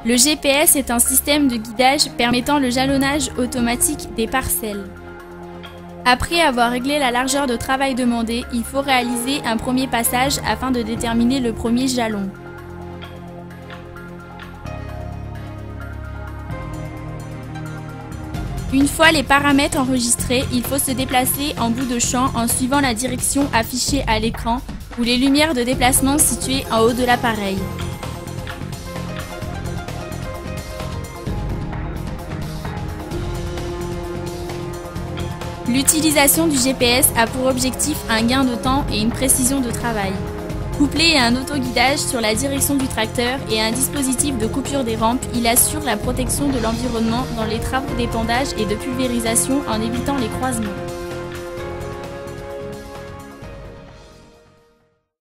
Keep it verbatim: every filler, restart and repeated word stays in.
Le G P S est un système de guidage permettant le jalonnage automatique des parcelles. Après avoir réglé la largeur de travail demandée, il faut réaliser un premier passage afin de déterminer le premier jalon. Une fois les paramètres enregistrés, il faut se déplacer en bout de champ en suivant la direction affichée à l'écran ou les lumières de déplacement situées en haut de l'appareil. L'utilisation du G P S a pour objectif un gain de temps et une précision de travail. Couplé à un autoguidage sur la direction du tracteur et à un dispositif de coupure des rampes, il assure la protection de l'environnement dans les travaux d'épandage et de pulvérisation en évitant les croisements.